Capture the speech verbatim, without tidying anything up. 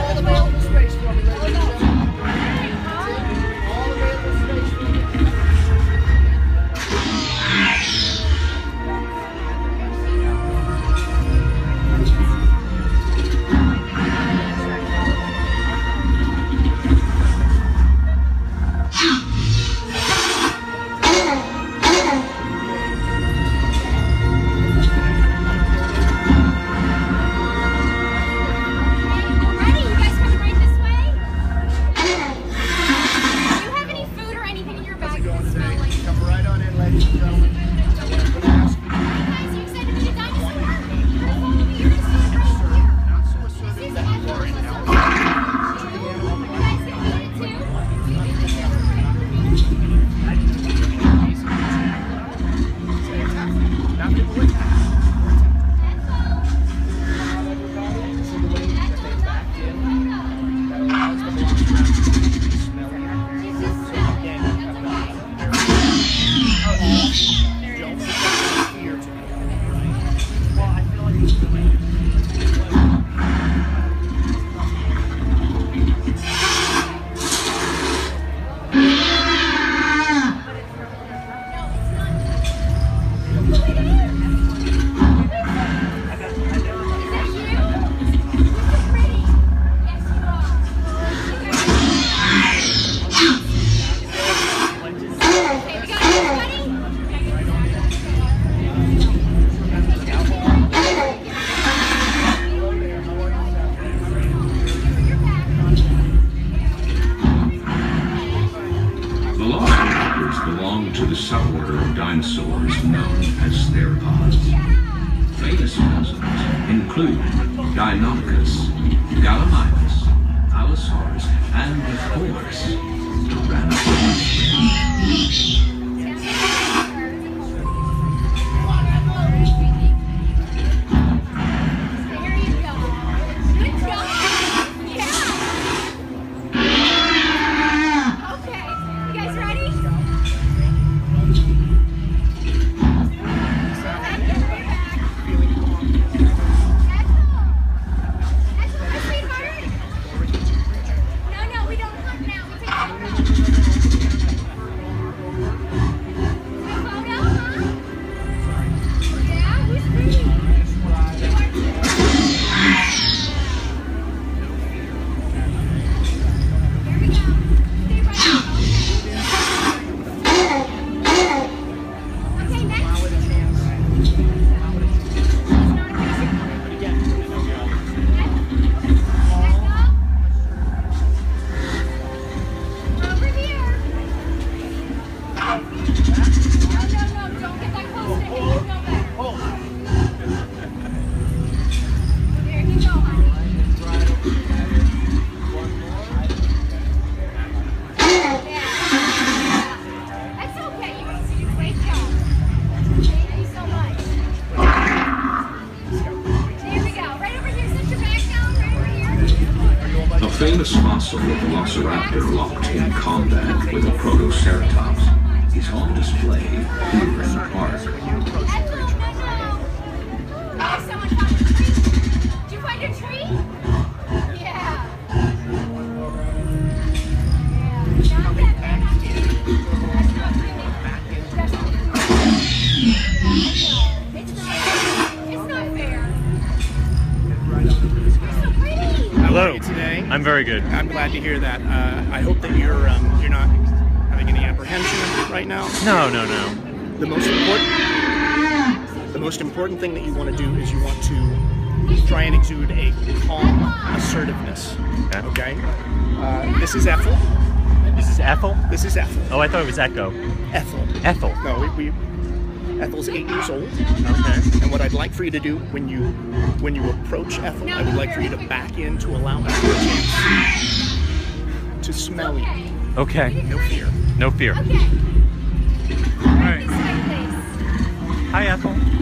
All available space for me, ladies and gentlemen. All available space for me. To the suborder of dinosaurs known as theropods. Famous fossils include Deinonychus, Gallimimus, Allosaurus, and of course, Tyrannosaurus. A famous fossil of Velociraptor locked in combat with a Protoceratops is on display here in the park. Someone found a tree. Did you find a tree? Yeah. Hello. Today. I'm very good. I'm glad to hear that. Uh, I hope that you're um, you're not having any apprehension right now. No, no, no. The most important the most important thing that you want to do is you want to try and exude a calm assertiveness. Okay. Okay. Uh, this is Ethel. This is Ethel. This is Ethel. Oh, I thought it was Echo. Ethel. Ethel. No, we. we Ethel's eight years old. Okay. And what I'd like for you to do when you when you approach Ethel, I would like for you to back in to allow Ethel a chance to smell you. Okay. No fear. No fear. Okay. All right. Hi, Ethel.